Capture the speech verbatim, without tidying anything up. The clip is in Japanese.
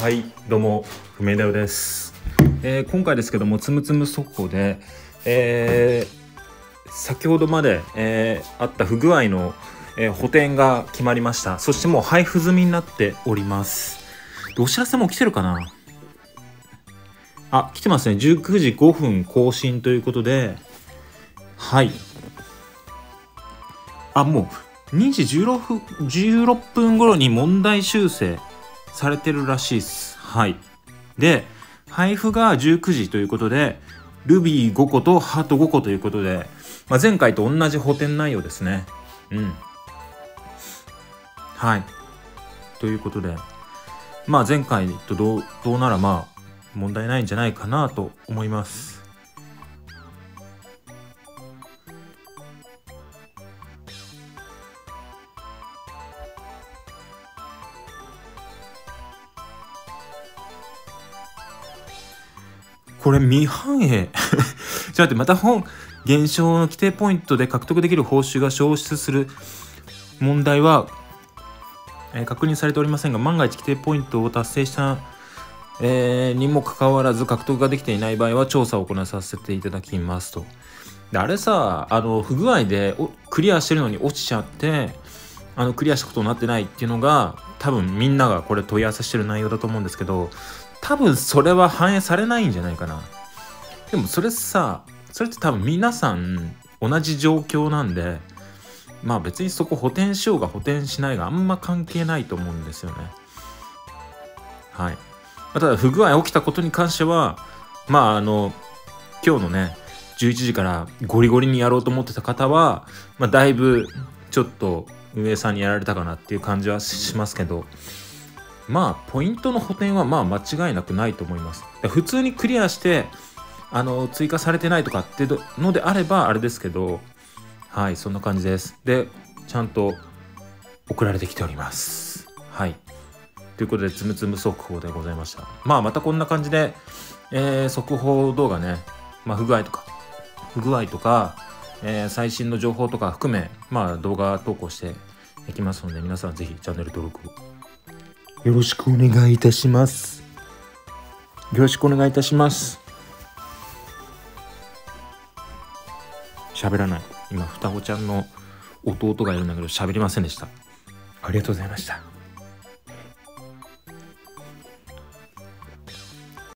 はい、どうも不明だよです、えー、今回ですけどもつむつむ速報で、えー、先ほどまで、えー、あった不具合の、えー、補填が決まりました。そしてもう配布済みになっております。でお知らせも来てるかなあ、来てますね。じゅうくじごふん更新ということで、はい、あ、もうにじじゅうろっぷん頃に問題修正されてるらしいです。はい。で、配布がじゅうくじということで、Rubyご 個とハートごこということで、まあ、前回と同じ補填内容ですね。うん。はい。ということで、まあ前回とどう、どうならまあ問題ないんじゃないかなと思います。これ未反映ちょっと待って、また本減少の規定ポイントで獲得できる報酬が消失する問題は、えー、確認されておりませんが、万が一規定ポイントを達成した、えー、にもかかわらず獲得ができていない場合は調査を行いさせていただきますと。であれさ、あの不具合でクリアしてるのに落ちちゃってあのクリアしたことになってないっていうのが多分みんながこれ問い合わせしてる内容だと思うんですけど、多分それは反映されないんじゃないかな。でもそれさ、それって多分皆さん同じ状況なんで、まあ別にそこ補填しようが補填しないがあんま関係ないと思うんですよね。はい。ただ不具合起きたことに関しては、まああの今日のねじゅういちじからゴリゴリにやろうと思ってた方は、まあ、だいぶちょっと運営さんにやられたかなっていう感じはしますけど、まあポイントの補填はまあ間違いなくないと思います。普通にクリアしてあの追加されてないとかってのであればあれですけど、はい、そんな感じです。でちゃんと送られてきております。はい、ということでつむつむ速報でございました。まあまたこんな感じで、えー、速報動画ね、まあ、不具合とか不具合とか、えー、最新の情報とか含め、まあ、動画投稿していきますので、皆さんぜひチャンネル登録をよろしくお願いいたします。よろしくお願いいたします。喋らない。今双子ちゃんの弟がいるんだけど喋りませんでした。ありがとうございました。